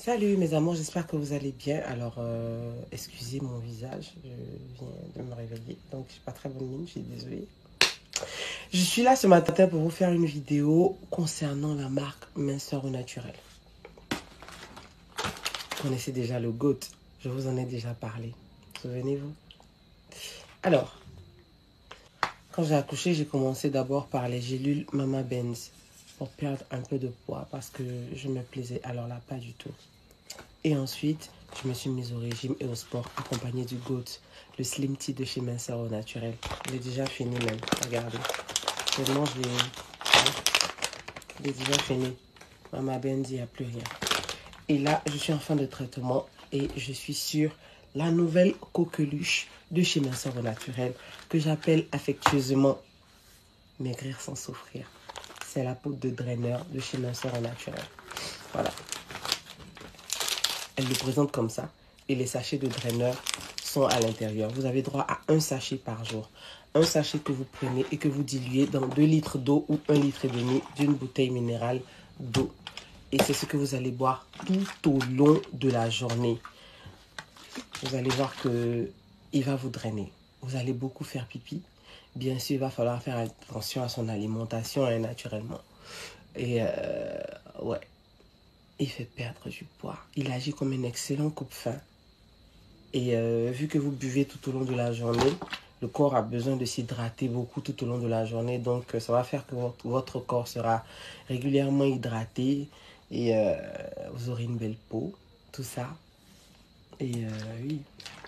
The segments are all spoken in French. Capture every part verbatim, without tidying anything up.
Salut mes amours, j'espère que vous allez bien. Alors, euh, excusez mon visage, je viens de me réveiller, donc je suis pas très bonne mine, je suis désolée. Je suis là ce matin pour vous faire une vidéo concernant la marque Minceur au naturel. Vous connaissez déjà le GOAT, je vous en ai déjà parlé, souvenez-vous. Alors, quand j'ai accouché, j'ai commencé d'abord par les gélules Mama Benz pour perdre un peu de poids parce que je me plaisais, alors là, pas du tout. Et ensuite, je me suis mise au régime et au sport accompagné du GOAT, le Slim Tea de chez Minceur au naturel. Il est déjà fini même, regardez. Tellement je l'ai... Il est déjà fini. Mama Benz, il n'y a plus rien. Et là, je suis en fin de traitement et je suis sur la nouvelle coqueluche de chez Minceur au naturel que j'appelle affectueusement maigrir sans souffrir. C'est la poudre de draineur de chez Minceur au naturel. Voilà. Elle le présente comme ça. Et les sachets de draineur sont à l'intérieur. Vous avez droit à un sachet par jour. Un sachet que vous prenez et que vous diluez dans deux litres d'eau ou un litre et demi d'une bouteille minérale d'eau. Et c'est ce que vous allez boire tout au long de la journée. Vous allez voir que il va vous drainer. Vous allez beaucoup faire pipi. Bien sûr, il va falloir faire attention à son alimentation hein, naturellement. Et euh, ouais. Il fait perdre du poids. Il agit comme un excellent coupe-faim. Et euh, vu que vous buvez tout au long de la journée, le corps a besoin de s'hydrater beaucoup tout au long de la journée. Donc, ça va faire que votre, votre corps sera régulièrement hydraté. Et euh, vous aurez une belle peau. Tout ça. Et euh, oui.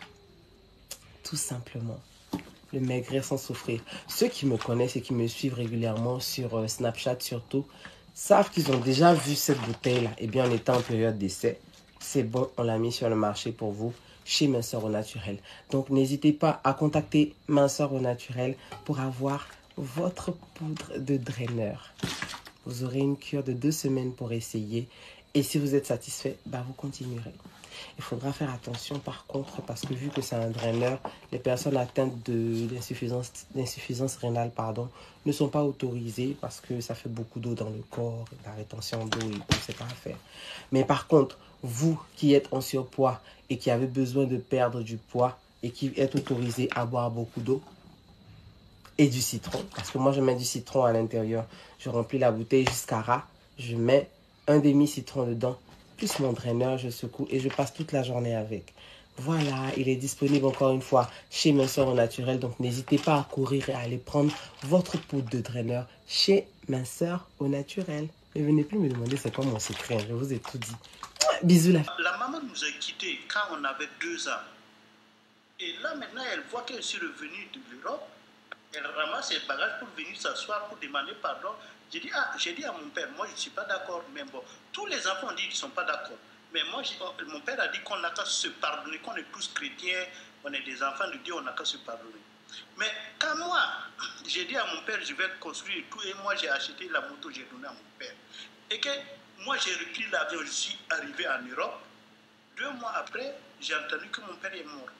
Tout simplement. Le maigrir sans souffrir. Ceux qui me connaissent et qui me suivent régulièrement sur euh, Snapchat surtout, savent qu'ils ont déjà vu cette bouteille-là. Et bien, on était en période d'essai. C'est bon, on l'a mis sur le marché pour vous, chez Minceur au naturel. Donc, n'hésitez pas à contacter Minceur au naturel pour avoir votre poudre de draineur. Vous aurez une cure de deux semaines pour essayer. Et si vous êtes satisfait, bah, vous continuerez. Il faudra faire attention par contre parce que vu que c'est un draineur, les personnes atteintes d'insuffisance d'insuffisance rénale pardon, ne sont pas autorisées parce que ça fait beaucoup d'eau dans le corps, la rétention d'eau et tout, c'est pas à faire. Mais par contre, vous qui êtes en surpoids et qui avez besoin de perdre du poids et qui êtes autorisé à boire beaucoup d'eau et du citron, parce que moi je mets du citron à l'intérieur, je remplis la bouteille jusqu'à ras, je mets un demi-citron dedans, plus mon draineur, je secoue et je passe toute la journée avec. Voilà, il est disponible encore une fois chez Minceur au naturel. Donc n'hésitez pas à courir et à aller prendre votre poudre de draineur chez Minceur au naturel. Ne venez plus me demander c'est quoi mon secret, je vous ai tout dit. Bisous là. La maman nous a quittés quand on avait deux ans. Et là maintenant, elle voit que je suis revenu de l'Europe. Elle ramasse ses bagages pour venir s'asseoir, pour demander pardon. J'ai dit, ah, j'ai dit à mon père, moi je ne suis pas d'accord, mais bon, tous les enfants ont dit qu'ils ne sont pas d'accord. Mais moi, mon père a dit qu'on n'a qu'à se pardonner, qu'on est tous chrétiens, on est des enfants de Dieu, on n'a qu'à se pardonner. Mais quand moi, j'ai dit à mon père, je vais construire tout, et moi j'ai acheté la moto, j'ai donné à mon père. Et que moi j'ai repris l'avion, je suis arrivé en Europe. Deux mois après, j'ai entendu que mon père est mort.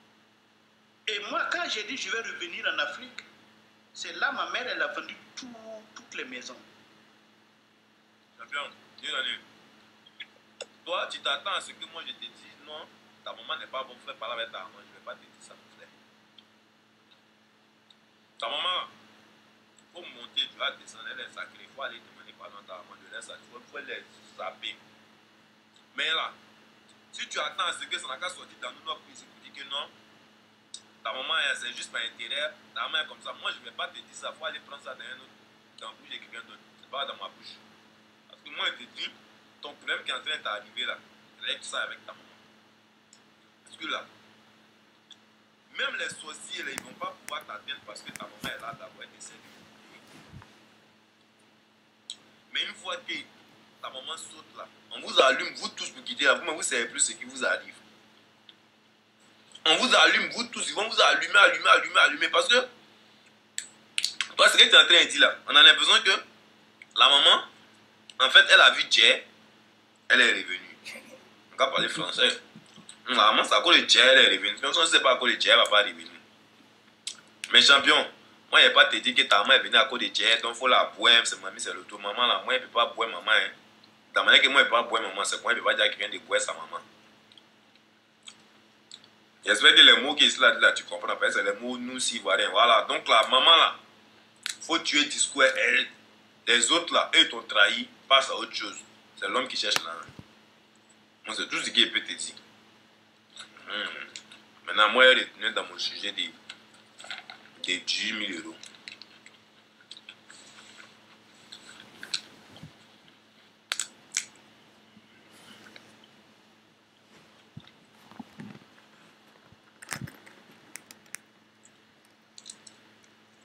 Et moi, quand j'ai dit je vais revenir en Afrique, c'est là ma mère, elle a vendu tout, toutes les maisons. Champion, toi, tu t'attends à ce que moi je te dise non, ta maman n'est pas bonne, frère, parler avec ta maman, je ne vais pas te dire ça, mon frère. Ta maman, il faut monter, tu vas descendre, elle est sacrée, il faut aller demander pardon à ta maman de l'air sacrée, il faut les zapper. Mais là, si tu attends à ce que ça n'a qu'à sortir dans nos prises pour dire que non, ta maman, c'est juste par intérêt, ta maman est comme ça, moi je ne vais pas te dire ça, il faut aller prendre ça dans un autre, dans la bouche de quelqu'un d'autre, c'est pas dans ma bouche. Parce que moi je te dis, ton problème qui est en train d'arriver là, règle ça avec ta maman. Parce que là, même les sorciers, là, ils ne vont pas pouvoir t'atteindre parce que ta maman est là d'abord décédée. Mais une fois que ta maman saute là, on vous allume, vous tous pour quitter là, vous ne vous savez plus ce qui vous arrive. On vous allume, vous tous, ils vont vous allumer, allumer, allumer, allumer. Parce que, toi, ce que tu es en train de dire là, on en a besoin que la maman, en fait, elle a vu Jay, elle est revenue. On va parler français. Normalement, c'est à cause de Jay, elle est revenue. Même si on ne sait pas à cause de Jay, elle ne va pas revenir. Mais champion, moi, je ne vais pas te dire que ta maman est venue à cause de Jay, donc il faut la boire, c'est mamie, c'est le tout. Maman, là, moi, je ne peux pas boire maman. Hein. la manière que moi, je ne peux pas boire maman, c'est quoi il ne peut pas dire qu'il vient de boire sa maman. J'espère que les mots qui sont là, là, tu comprends, c'est les mots nous si ivoiriens. Voilà, donc la maman là, il faut tuer le discours, elle, les autres là, eux t'ont trahi, passe à autre chose. C'est l'homme qui cherche là. Moi, c'est tout ce qu'il peut te dire. Hmm. Maintenant, moi, je retourne dans mon sujet de, de dix mille euros.